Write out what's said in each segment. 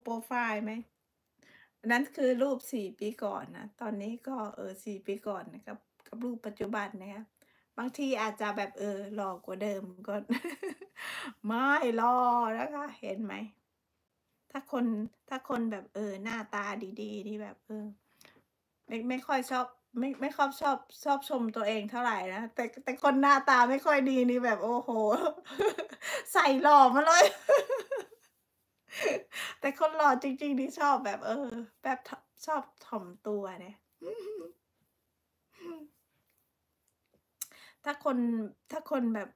โปรไฟล์ไหมอันนั้นคือรูป4 ปีก่อนนะตอนนี้ก็4 ปีก่อนนะครับกับรูปปัจจุบันนะครับบางทีอาจจะแบบหล่อกว่าเดิมก็ไม่หล่อนะคะเห็นไหมถ้าคนถ้าคนแบบหน้าตาดีๆนี่แบบไม่ค่อยชอบไม่ค่อยชอบชมตัวเองเท่าไรนะแต่คนหน้าตาไม่ค่อยดีนี่แบบโอ้โฮใส่หล่อมาเลยแต่คนหล่อจริงๆนี่ชอบแบบแบบชอบถ่อมตัวเนี่ยถ้าคนถ้าคนแบบ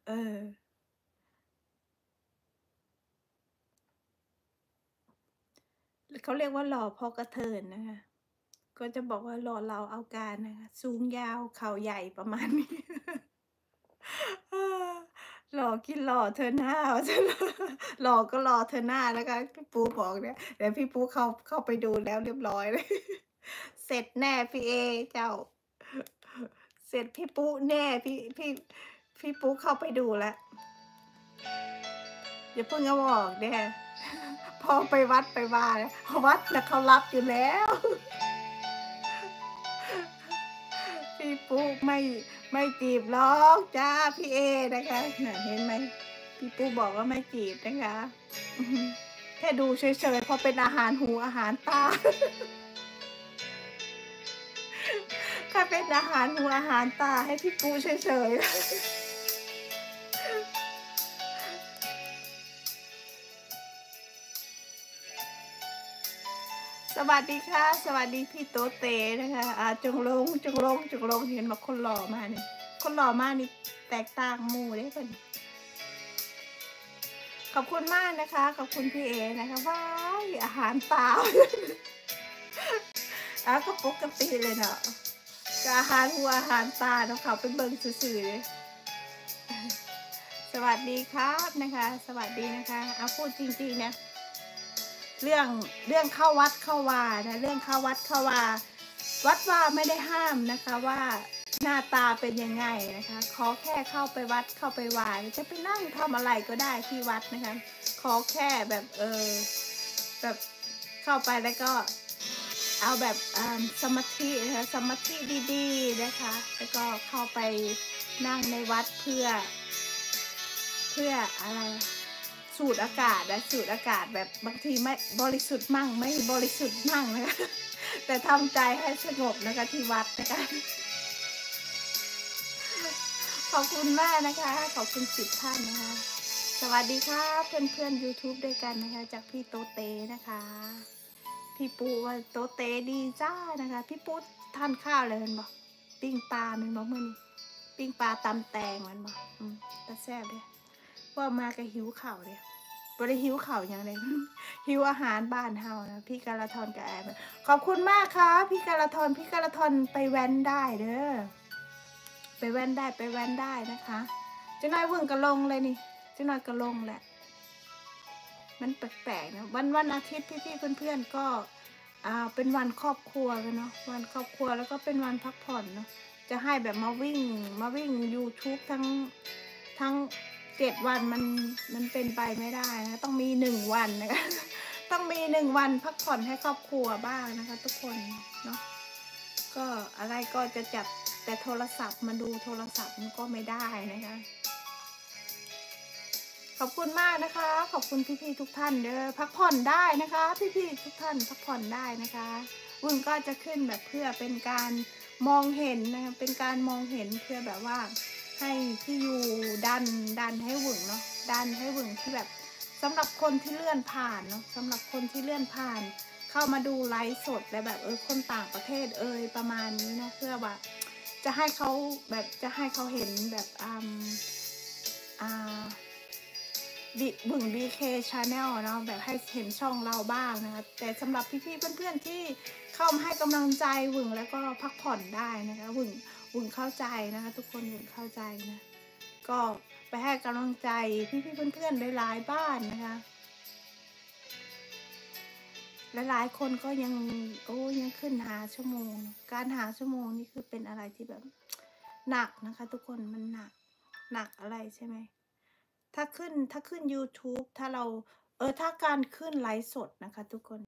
เขาเรียกว่าหล่อพอกระเถินนะคะก็จะบอกว่าหล่อเหลาเอาการนะคะสูงยาวเข่าใหญ่ประมาณนี้เออหล่อกินหล่อเธอหน้าว่าฉันหล่อก็หล่อเธอหน้านะคะพี่ปูบอกเนี่ยเดี๋ยวพี่ปูเข้าไปดูแล้วเรียบร้อยเลยเสร็จแน่พี่เอเจ้าเสร็จพี่ปุ๊แน่พี่ปุ๊เข้าไปดูแล้วอย่าเพิ่งเอาออกเด้พอไปวัดไปว่าวัดน่ะเขารับอยู่แล้วพี่ปุ๊ไม่จีบหรอกจ้าพี่เอนะคะน่ะเห็นไหมพี่ปุ๊บอกว่าไม่จีบนะคะอือฮึแค่ดูเฉยๆพอเป็นอาหารหูอาหารตาแค่เป็นอาหารหูอาหารตาให้พี่ปุ๊เฉยๆ สวัสดีค่ะสวัสดีพี่โตเตนะคะจงลงเห็นบอกคนหล่อมานี่คนหล่อมากนี่แตกต่างหมู่เด้เพิ่นขอบคุณมากนะคะขอบคุณพี่เอนะคะว้ายอาหารตาอ้าวก็ปกติเลยเนาะก็อาหารหัวอาหารตาเนาะเขาไปเบิ่งซื่อๆเด้สวัสดีครับนะคะสวัสดีนะคะเอาพูดจริงๆนะเรื่องเรื่องเข้าวัดเข้าวานะเรื่องเข้าวัดเข้าวาวัดว่าไม่ได้ห้ามนะคะว่าหน้าตาเป็นยังไงนะคะขอแค่เข้าไปวัดเข้าไปไหว้จะไปนั่งทำอะไรก็ได้ที่วัดนะคะขอแค่แบบแบบเข้าไปแล้วก็เอาแบบสมาธินะคะสมาธิดีๆนะคะแล้วก็เข้าไปนั่งในวัดเพื่ออะไรสูดอากาศนะสูดอากาศแบบบางทีไม่บริสุทธิ์มั่งไม่บริสุทธิ์มั่งนะคะแต่ทำใจให้สงบนะคะที่วัดนะคะขอบคุณมากนะคะขอบคุณ10 ท่านนะคะสวัสดีค่ะเพื่อนๆ YouTube ด้วยกันนะคะจากพี่โตเตนะคะพี่ปูว่าโตเตดีจ้านะคะพี่ปูทานข้าวเลยเห็นบอกปิ้งปลาเป็นบอกมือนี่ปิ้งปลาตำแตงมันบอกแต่แซ่บเลยว่ามากับหิวข่าวเลยบ่ได้หิวข่าวอย่างไรหิวอาหารบ้านเฮานะพี่กาลทอนกับแอมขอบคุณมากค่ะพี่กาลทอนไปแว้นได้เด้อไปแว้นได้นะคะเจ้าน้อยเพิ่งกระลงเลยนี่เจ้าน้อยกระลงแหละมันแปลกๆนะวันอาทิตย์พี่ๆเพื่อนๆก็เป็นวันครอบครัวกันเนาะวันครอบครัวแล้วก็เป็นวันพักผ่อนเนาะจะให้แบบมาวิ่ง YouTube ทั้ง7 วันมันเป็นไปไม่ได้นะต้องมี1 วันนะคะต้องมี1 วันพักผ่อนให้ครอบครัวบ้างนะคะทุกคนเนาะก็อะไรก็จะจับแต่โทรศัพท์มาดูโทรศัพท์มันก็ไม่ได้นะคะขอบคุณมากนะคะขอบคุณพี่ๆทุกท่านเด้อพักผ่อนได้นะคะพี่ๆทุกท่านพักผ่อนได้นะคะวุ้นก็จะขึ้นแบบเพื่อเป็นการมองเห็นนะคะเป็นการมองเห็นเพื่อแบบว่าให้ที่อยู่ดันให้หวึงเนาะดันให้หวึงที่แบบสำหรับคนที่เลื่อนผ่านเนาะสำหรับคนที่เลื่อนผ่านเข้ามาดูไลฟ์สดและแบบคนต่างประเทศประมาณนี้เนาะเพื่อว่าจะให้เขาแบบจะให้เขาเห็นแบบอ่า บึ่ง BK Channel เนาะแบบให้เห็นช่องเราบ้างนะคะแต่สำหรับพี่ๆเพื่อนๆที่เข้ามาให้กำลังใจหวึงแล้วก็พักผ่อนได้นะคะหวึงเข้าใจนะคะทุกคนหวึงเข้าใจนะก็ไปให้กำลังใจพี่ๆเพื่อนๆหลายๆบ้านนะคะหลายๆคนก็ยังขึ้นหาชั่วโมงการหาชั่วโมงนี่คือเป็นอะไรที่แบบหนักนะคะทุกคนมันหนักอะไรใช่ไหม ถ้าขึ้น YouTube ถ้าเราถ้าการขึ้นไลฟ์สดนะคะทุกคน